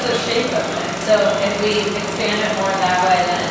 the shape of it. So if we expand it more that way, then